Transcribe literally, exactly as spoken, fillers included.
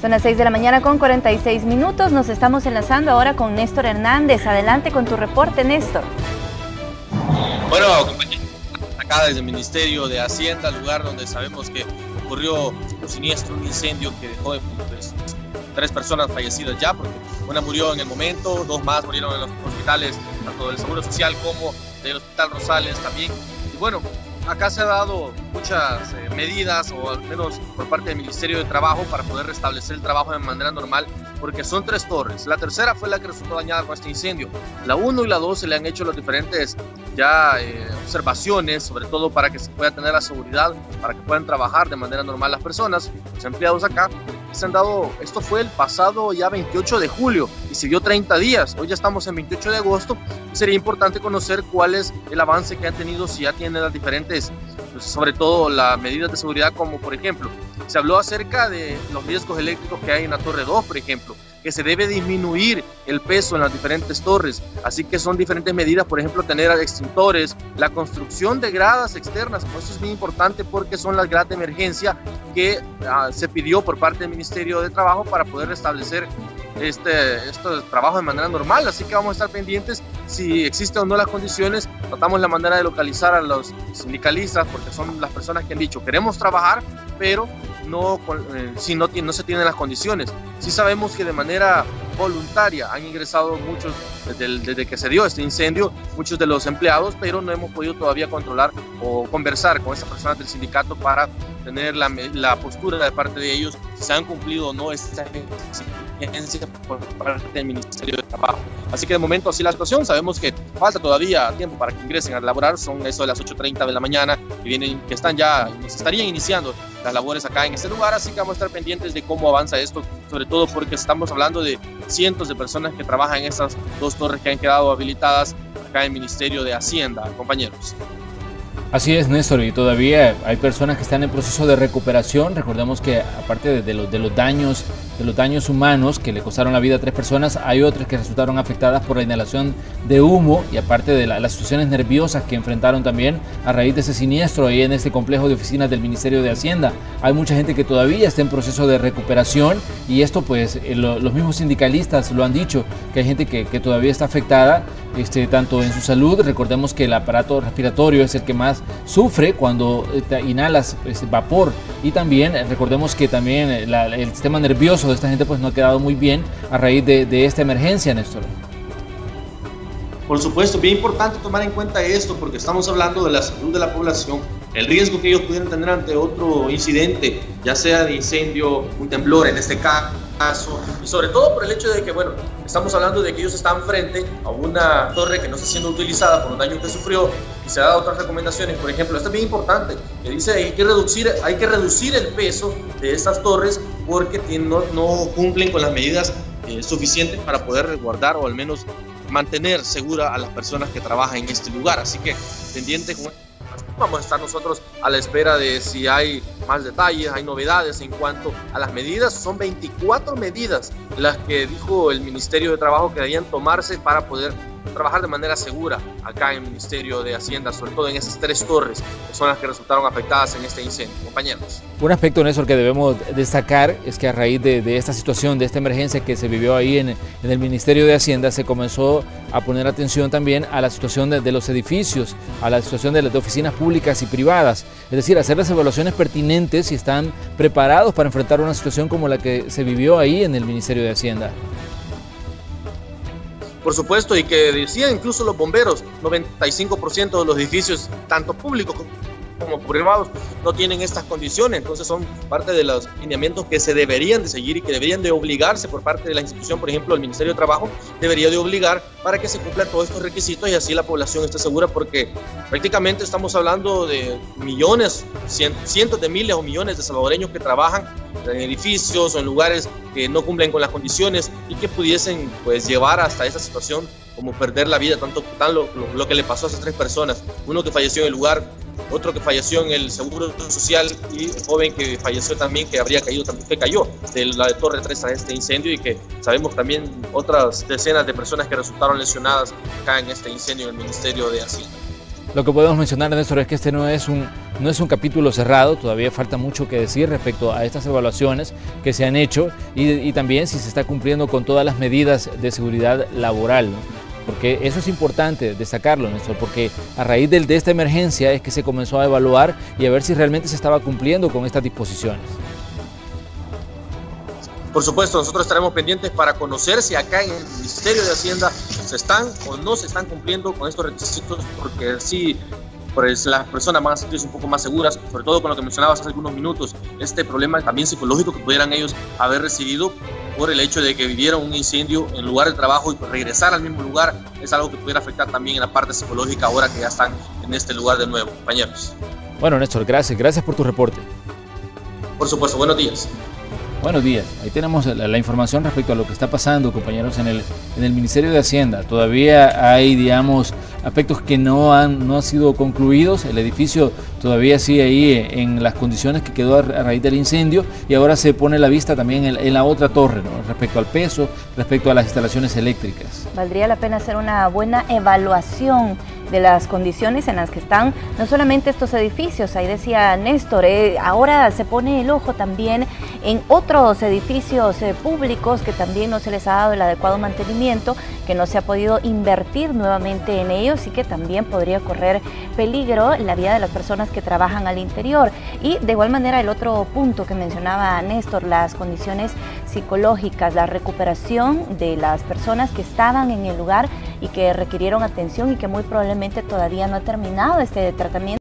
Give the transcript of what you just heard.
Son las seis de la mañana con cuarenta y seis minutos. Nos estamos enlazando ahora con Néstor Hernández. Adelante con tu reporte, Néstor. Bueno, compañeros, acá desde el Ministerio de Hacienda, lugar donde sabemos que ocurrió un siniestro, un incendio que dejó pues, tres personas fallecidas ya, porque una murió en el momento, dos más murieron en los hospitales, tanto del Seguro Social como del Hospital Rosales también. Y bueno, acá se ha dado muchas eh, medidas, o al menos por parte del Ministerio de Trabajo, para poder restablecer el trabajo de manera normal, porque son tres torres. La tercera fue la que resultó dañada con este incendio. La uno y la dos se le han hecho las diferentes ya eh, observaciones, sobre todo para que se pueda tener la seguridad, para que puedan trabajar de manera normal las personas, los empleados acá. Se han dado, esto fue el pasado ya veintiocho de julio y se dio treinta días. Hoy ya estamos en veintiocho de agosto. Sería importante conocer cuál es el avance que han tenido, si ya tienen las diferentes, pues, sobre todo las medidas de seguridad, como por ejemplo, se habló acerca de los riesgos eléctricos que hay en la torre dos, por ejemplo, que se debe disminuir el peso en las diferentes torres, así que son diferentes medidas, por ejemplo, tener extintores, la construcción de gradas externas. Esto es muy importante porque son las gradas de emergencia que uh, se pidió por parte del Ministerio de Trabajo para poder restablecer este, este trabajo de manera normal, así que vamos a estar pendientes si existen o no las condiciones. Tratamos la manera de localizar a los sindicalistas, porque son las personas que han dicho queremos trabajar, pero no, eh, si no, no se tienen las condiciones. Sí sabemos que de manera voluntaria han ingresado muchos, desde, el, desde que se dio este incendio, muchos de los empleados, pero no hemos podido todavía controlar o conversar con esas personas del sindicato para tener la, la postura de parte de ellos, si se han cumplido o no esta exigencia por parte del Ministerio de Trabajo. Así que de momento así la situación. Sabemos que falta todavía tiempo para que ingresen a laborar, son eso de las ocho treinta de la mañana, que, vienen, que están ya, se estarían iniciando las labores acá en este lugar, así que vamos a estar pendientes de cómo avanza esto, sobre todo porque estamos hablando de cientos de personas que trabajan en estas dos torres que han quedado habilitadas acá en el Ministerio de Hacienda, compañeros. Así es, Néstor, y todavía hay personas que están en proceso de recuperación. Recordemos que aparte de, de, los, de los daños de los daños humanos que le costaron la vida a tres personas, hay otras que resultaron afectadas por la inhalación de humo, y aparte de la, las situaciones nerviosas que enfrentaron también a raíz de ese siniestro ahí en este complejo de oficinas del Ministerio de Hacienda. Hay mucha gente que todavía está en proceso de recuperación, y esto pues eh, lo, los mismos sindicalistas lo han dicho, que hay gente que, que todavía está afectada, este, tanto en su salud. Recordemos que el aparato respiratorio es el que más sufre cuando te inhalas pues, vapor, y también eh, recordemos que también la, el sistema nervioso de esta gente pues no ha quedado muy bien a raíz de, de esta emergencia, Néstor. Por supuesto, bien importante tomar en cuenta esto, porque estamos hablando de la salud de la población, el riesgo que ellos pudieran tener ante otro incidente, ya sea de incendio, un temblor en este caso, y sobre todo por el hecho de que, bueno, estamos hablando de que ellos están frente a una torre que no está siendo utilizada por los daños que sufrió, y se han dado otras recomendaciones. Por ejemplo, esto es bien importante, que dice hay que reducir, hay que reducir el peso de estas torres porque no, no cumplen con las medidas eh, suficientes para poder resguardar o al menos mantener segura a las personas que trabajan en este lugar. Así que pendiente con vamos a estar nosotros a la espera de si hay más detalles, hay novedades en cuanto a las medidas. Son veinticuatro medidas las que dijo el Ministerio de Trabajo que debían tomarse para poder trabajar de manera segura acá en el Ministerio de Hacienda, sobre todo en esas tres torres que son las que resultaron afectadas en este incendio, compañeros. Un aspecto, Néstor, que debemos destacar es que a raíz de, de esta situación, de esta emergencia que se vivió ahí en, en el Ministerio de Hacienda, se comenzó a poner atención también a la situación de, de los edificios, a la situación de, de oficinas públicas y privadas, es decir, hacer las evaluaciones pertinentes si están preparados para enfrentar una situación como la que se vivió ahí en el Ministerio de Hacienda. Por supuesto, y que decían incluso los bomberos, noventa y cinco por ciento de los edificios, tanto públicos como privados, no tienen estas condiciones. Entonces son parte de los lineamientos que se deberían de seguir y que deberían de obligarse por parte de la institución. Por ejemplo, el Ministerio de Trabajo debería de obligar para que se cumplan todos estos requisitos y así la población esté segura, porque prácticamente estamos hablando de millones, cientos de miles o millones de salvadoreños que trabajan en edificios o en lugares que no cumplen con las condiciones y que pudiesen pues llevar hasta esa situación como perder la vida, tanto tan lo, lo, lo que le pasó a esas tres personas, uno que falleció en el lugar, otro que falleció en el Seguro Social y el joven que falleció también, que habría caído, también que cayó de la de Torre tres a este incendio, y que sabemos también otras decenas de personas que resultaron lesionadas acá en este incendio en el Ministerio de Hacienda. Lo que podemos mencionar, Néstor, es que este no es un, no es un capítulo cerrado, todavía falta mucho que decir respecto a estas evaluaciones que se han hecho y, y también si se está cumpliendo con todas las medidas de seguridad laboral, ¿no? Porque eso es importante destacarlo, Néstor, porque a raíz de, de esta emergencia es que se comenzó a evaluar y a ver si realmente se estaba cumpliendo con estas disposiciones. Por supuesto, nosotros estaremos pendientes para conocer si acá en el Ministerio de Hacienda se están o no se están cumpliendo con estos requisitos, porque sí, pues las personas van a sentirse un poco más seguras, sobre todo con lo que mencionabas hace algunos minutos, este problema también psicológico que pudieran ellos haber recibido por el hecho de que vivieron un incendio en lugar de trabajo y pues regresar al mismo lugar es algo que pudiera afectar también en la parte psicológica ahora que ya están en este lugar de nuevo, compañeros. Bueno, Néstor, gracias, gracias por tu reporte. Por supuesto, buenos días. Buenos días, ahí tenemos la, la información respecto a lo que está pasando, compañeros, en el, en el Ministerio de Hacienda. Todavía hay, digamos, aspectos que no han, no han sido concluidos. El edificio todavía sigue ahí en las condiciones que quedó a raíz del incendio y ahora se pone la vista también en, en la otra torre, ¿no? Respecto al peso, respecto a las instalaciones eléctricas. Valdría la pena hacer una buena evaluación de las condiciones en las que están no solamente estos edificios, ahí decía Néstor, eh, ahora se pone el ojo también en otros edificios eh, públicos que también no se les ha dado el adecuado mantenimiento, que no se ha podido invertir nuevamente en ellos y que también podría correr peligro la vida de las personas que trabajan al interior. Y de igual manera el otro punto que mencionaba Néstor, las condiciones psicológicas, la recuperación de las personas que estaban en el lugar y que requirieron atención y que muy probablemente todavía no ha terminado este tratamiento.